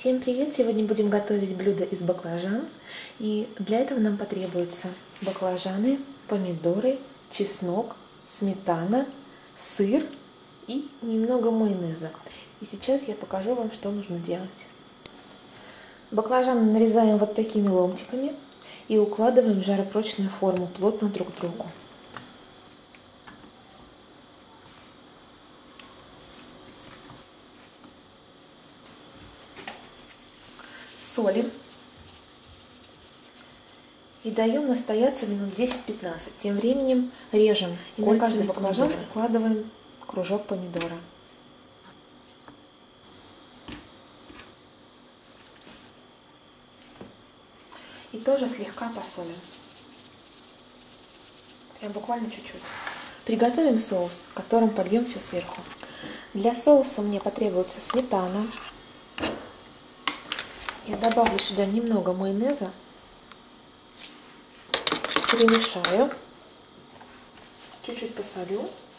Всем привет! Сегодня будем готовить блюдо из баклажан. И для этого нам потребуются баклажаны, помидоры, чеснок, сметана, сыр и немного майонеза. И сейчас я покажу вам, что нужно делать. Баклажаны нарезаем вот такими ломтиками и укладываем в жаропрочную форму плотно друг к другу. Солим и даем настояться минут 10-15. Тем временем режем и на каждый баклажан укладываем кружок помидора. И тоже слегка посолим. Прям буквально чуть-чуть. Приготовим соус, которым польем все сверху. Для соуса мне потребуется сметана. Я добавлю сюда немного майонеза, перемешаю, чуть-чуть посолю.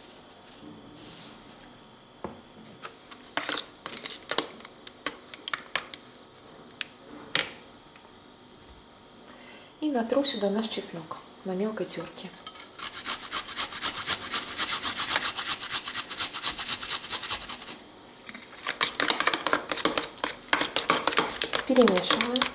И натру сюда наш чеснок на мелкой терке. Перемешиваю.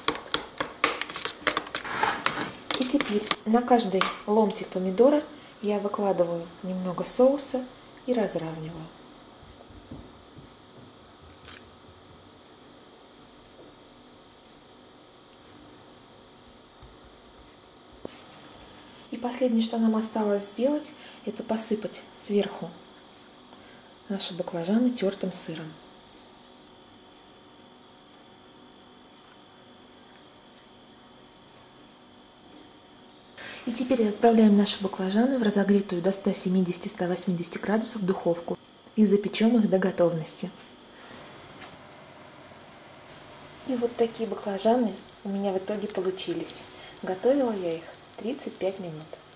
И теперь на каждый ломтик помидора я выкладываю немного соуса и разравниваю. И последнее, что нам осталось сделать, это посыпать сверху наши баклажаны тертым сыром. И теперь отправляем наши баклажаны в разогретую до 170-180 градусов духовку и запечем их до готовности. И вот такие баклажаны у меня в итоге получились. Готовила я их 35 минут.